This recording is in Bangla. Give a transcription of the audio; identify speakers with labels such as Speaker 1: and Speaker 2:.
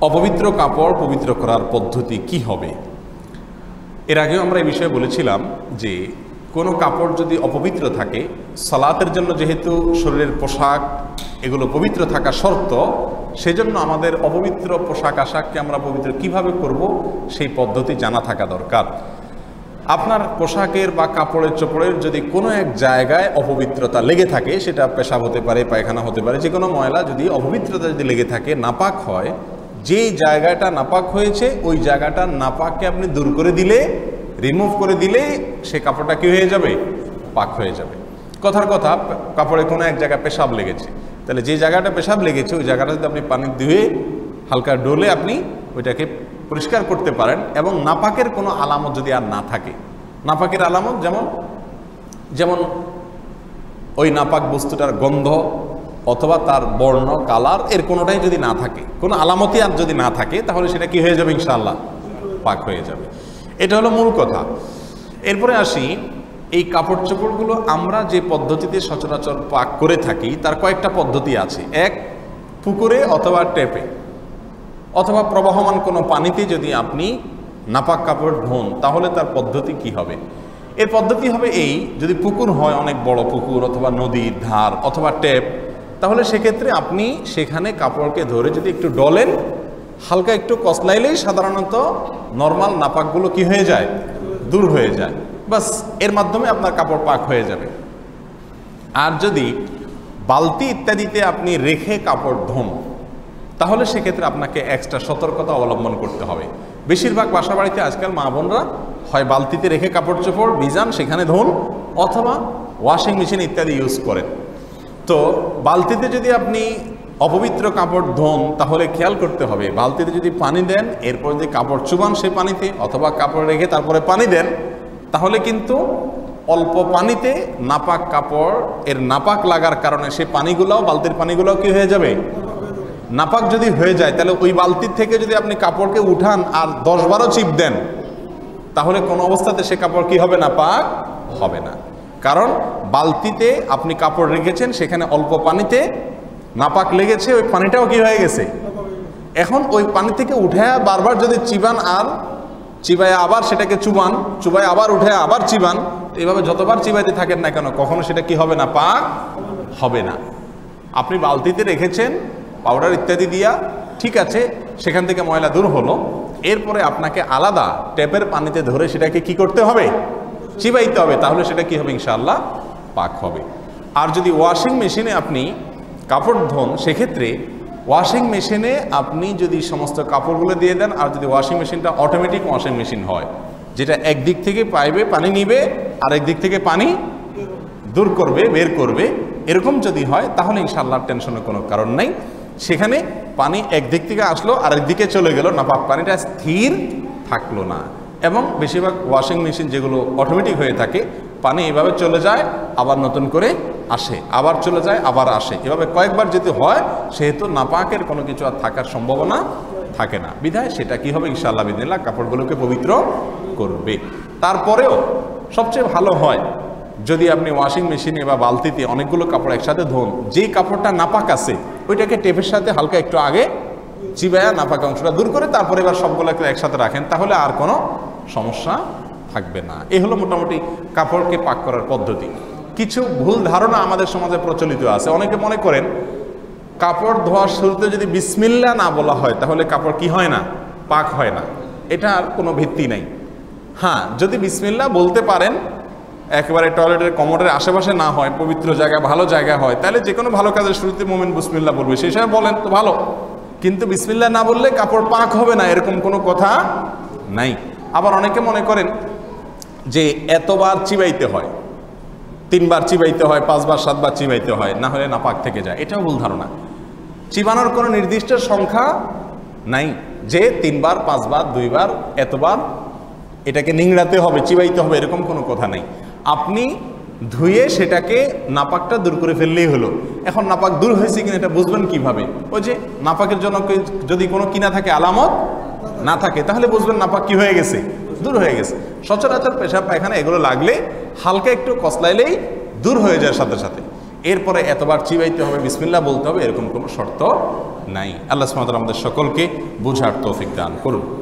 Speaker 1: অপবিত্র কাপড় পবিত্র করার পদ্ধতি কি হবে? এর আগেও আমরা এই বিষয়ে বলেছিলাম যে কোনো কাপড় যদি অপবিত্র থাকে, সালাতের জন্য যেহেতু শরীরের পোশাক এগুলো পবিত্র থাকা শর্ত, সেজন্য আমাদের অপবিত্র পোশাক আশাককে আমরা পবিত্র কিভাবে করব সেই পদ্ধতি জানা থাকা দরকার। আপনার পোশাকের বা কাপড়ের চোপড়ের যদি কোনো এক জায়গায় অপবিত্রতা লেগে থাকে, সেটা পেশাব হতে পারে, পায়খানা হতে পারে, যে কোনো ময়লা যদি অপবিত্রতা যদি লেগে থাকে, নাপাক হয়, যেই জায়গাটা নাপাক হয়েছে ওই জায়গাটা নাপাককে আপনি দূর করে দিলে, রিমুভ করে দিলে সে কাপড়টা কি হয়ে যাবে? পাক হয়ে যাবে। কথার কথা, কাপড়ে কোনো এক জায়গায় পেশাব লেগেছে, তাহলে যে জায়গাটা পেশাব লেগেছে ওই জায়গাটা যদি আপনি পানি ধুয়ে হালকা ডোলে আপনি ওইটাকে পরিষ্কার করতে পারেন, এবং নাপাকের কোনো আলামত যদি আর না থাকে, নাপাকের আলামত যেমন ওই নাপাক বস্তুটার গন্ধ অথবা তার বর্ণ কালার এর কোনোটাই যদি না থাকে, কোনো আলামতই আর যদি না থাকে, তাহলে সেটা কি হয়ে যাবে? ইনশাআল্লাহ পাক হয়ে যাবে। এটা হলো মূল কথা। এরপরে আসি, এই কাপড় চোপড়গুলো আমরা যে পদ্ধতিতে সচরাচর পাক করে থাকি তার কয়েকটা পদ্ধতি আছে। এক, পুকুরে অথবা টেপে অথবা প্রবাহমান কোনো পানিতে যদি আপনি নাপাক কাপড় ধোন, তাহলে তার পদ্ধতি কি হবে? এর পদ্ধতি হবে এই, যদি পুকুর হয়, অনেক বড় পুকুর অথবা নদীর ধার অথবা ট্যাপ, তাহলে সেক্ষেত্রে আপনি সেখানে কাপড়কে ধরে যদি একটু ডলেন, হালকা একটু কসলাইলেই সাধারণত নর্মাল নাপাকগুলো কি হয়ে যায়? দূর হয়ে যায়। বাস, এর মাধ্যমে আপনার কাপড় পাক হয়ে যাবে। আর যদি বালতি ইত্যাদিতে আপনি রেখে কাপড় ধোন, তাহলে সেক্ষেত্রে আপনাকে এক্সট্রা সতর্কতা অবলম্বন করতে হবে। বেশিরভাগ বাসা বাড়িতে আজকাল মা বোনরা হয় বালতিতে রেখে কাপড় চোপড় ভিজান, সেখানে ধোন, অথবা ওয়াশিং মেশিন ইত্যাদি ইউজ করেন। তো বালতিতে যদি আপনি অপবিত্র কাপড় ধোন, তাহলে খেয়াল করতে হবে, বালতিতে যদি পানি দেন, এরপর যদি কাপড় চুবান সেই পানিতে, অথবা কাপড় রেখে তারপরে পানি দেন, তাহলে কিন্তু অল্প পানিতে নাপাক কাপড় এর নাপাক লাগার কারণে সেই পানিগুলোও, বালতির পানিগুলোও কি হয়ে যাবে? নাপাক যদি হয়ে যায়, তাহলে ওই বালতির থেকে যদি আপনি কাপড়কে উঠান আর 10-12 চিপ দেন, তাহলে কোনো অবস্থাতে সে কাপড় কি হবে? নাপাক হবে না। কারণ বালতিতে আপনি কাপড় রেখেছেন, সেখানে অল্প পানিতে নাপাক লেগেছে, ওই পানিটাও কি হয়ে গেছে? এখন ওই পানি থেকে উঠে বারবার যদি চিবান, আর চিবায় আবার সেটাকে চুবান, চুবায় আবার উঠে আবার চিবান, এইভাবে যতবার চিবাইতে থাকেন না কেন, কখনো সেটা কি হবে না? পাক হবে না। আপনি বালতিতে রেখেছেন পাউডার ইত্যাদি দিয়া, ঠিক আছে, সেখান থেকে ময়লা দূর হলো, এরপরে আপনাকে আলাদা ট্যাপের পানিতে ধরে সেটাকে কি করতে হবে? চিবাইতে হবে, তাহলে সেটা কি হবে? ইনশাআল্লাহ পাক হবে। আর যদি ওয়াশিং মেশিনে আপনি কাপড় ধোন, সেক্ষেত্রে ওয়াশিং মেশিনে আপনি যদি সমস্ত কাপড়গুলো দিয়ে দেন, আর যদি ওয়াশিং মেশিনটা অটোমেটিক ওয়াশিং মেশিন হয়, যেটা একদিক থেকে পাইপে পানি নিবে আর একদিক থেকে পানি দূর করবে, বের করবে, এরকম যদি হয়, তাহলে ইনশাআল্লাহ টেনশনের কোনো কারণ নাই। সেখানে পানি একদিক থেকে আসলো আর একদিকে চলে গেল, নাপাক পানিটা স্থির থাকলো না। এবং বেশিরভাগ ওয়াশিং মেশিন যেগুলো অটোমেটিক হয়ে থাকে, পানি এভাবে চলে যায়, আবার নতুন করে আসে, আবার চলে যায়, আবার আসে, এভাবে কয়েকবার যদি হয়, সেহেতু নাপাকের কোনো কিছু আর থাকার সম্ভাবনা থাকে না। বিধায় সেটা কি হবে? ইনশাআল্লাহ বিদিনিল্লাহ কাপড়গুলোকে পবিত্র করবে। তারপরেও সবচেয়ে ভালো হয় যদি আপনি ওয়াশিং মেশিনে বা বালতিতে অনেকগুলো কাপড় একসাথে ধোন, যেই কাপড়টা নাপাক আছে ওইটাকে টেপের সাথে হালকা একটু আগে চিবায়া নাপাক অংশটা দূর করে তারপরে এবার সবগুলোকে একসাথে রাখেন, তাহলে আর কোনো সমস্যা থাকবে না। এই হলো মোটামুটি কাপড়কে পাক করার পদ্ধতি। কিছু ভুল ধারণা আমাদের সমাজে প্রচলিত আছে। অনেকে মনে করেন কাপড় ধোয়ার শুরুতে যদি বিসমিল্লাহ না বলা হয়, তাহলে কাপড় কি হয় না? পাক হয় না। এটার কোনো ভিত্তি নাই। হ্যাঁ, যদি বিসমিল্লাহ বলতে পারেন, একেবারে টয়লেটের কমোডের আশেপাশে না হয়, পবিত্র জায়গা, ভালো জায়গা হয়, তাহলে যে কোনো ভালো কাজের শুরুতে মুমিন বিসমিল্লাহ বলবে, সেই সময় বলেন তো ভালো। কিন্তু বিসমিল্লাহ না বললে কাপড় পাক হবে না, এরকম কোনো কথা নাই। আবার অনেকে মনে করেন যে এতবার চিবাইতে হয়, 3 বার চিবাইতে হয়, 5 বার 7 বার চিবাইতে হয়, না হলে নাপাক থেকে যায়। এটাও ভুল ধারণা। চিবানোর কোনো নির্দিষ্ট সংখ্যা নাই যে 3 বার, 5 বার, 2 বার, এতবার এটাকে নিংড়াতে হবে, চিবাইতে হবে, এরকম কোনো কথা নাই। আপনি ধুয়ে সেটাকে নাপাকটা দূর করে ফেললেই হলো। এখন নাপাক দূর হয়েছে কিনা এটা বুঝবেন কিভাবে? ওই যে নাপাকের জন্য যদি কোনো কিনা থাকে, আলামত না থাকে, তাহলে বুঝবেন নাপাক কি হয়ে গেছে? দূর হয়ে গেছে। সচরাচর পেশাব পায়খানা এগুলো লাগলে হালকা একটু কসলাইলেই দূর হয়ে যায় সাথে সাথে। এরপরে এতবার চিবাইতে হবে, বিসমিল্লাহ বলতে হবে, এরকম কোনো শর্ত নাই। আল্লাহ সুবহানাহু ওয়া তাআলা আমাদের সকলকে বুঝার তৌফিক দান করুন।